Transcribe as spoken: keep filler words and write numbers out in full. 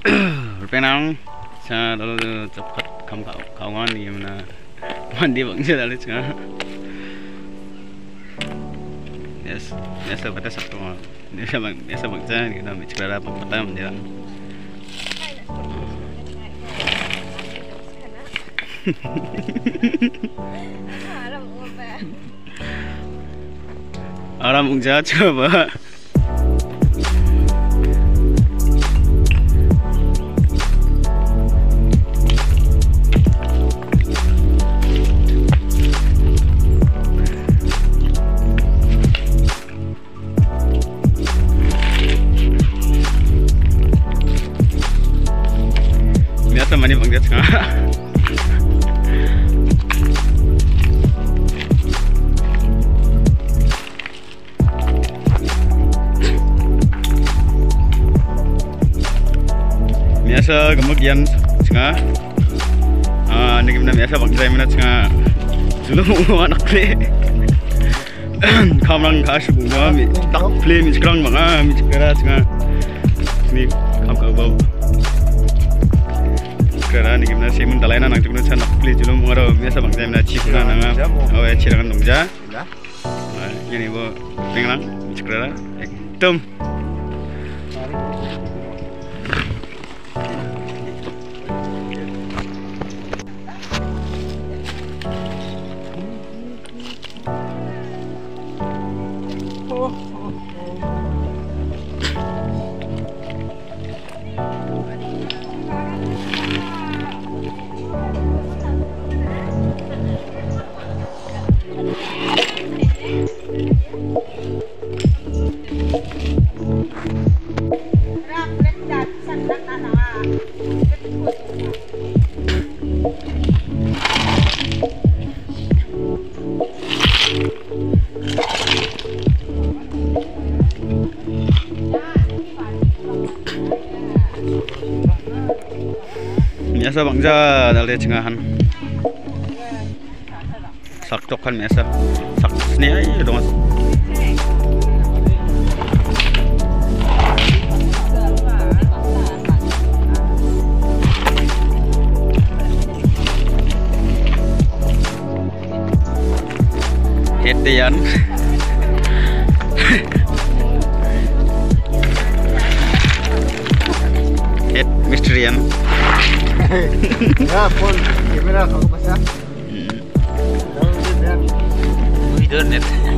Penang, saya lalu cepat kamu kawan ni mana mandi bangsa lalu cakap. Yes, biasa pada satu orang. Biasa bang, biasa bangsa ni kita bicara apa apa menjelang. Orang bangsa coba. Biasa mandi bangsa cakap. Biasa kemudian cakap. Ah, ni kita biasa bangsa mana cakap. Dulu anak play. Kamu kasih bunga, tak play miskerang mana, miskera cakap. Ni kamu kau bawa. Kerana ni kita sih mentalainan nang cakap nak play dulu mungaro biasa bangsa mana cipuna nang, oh ya cirangan nungja. Ini bo pengen miskera, ekdom. Biasa bangsa dari cengahan saktokan biasa sak sini aja dong mas. Hedian head misterian. Ya, pun kamera kau pasang. Video net.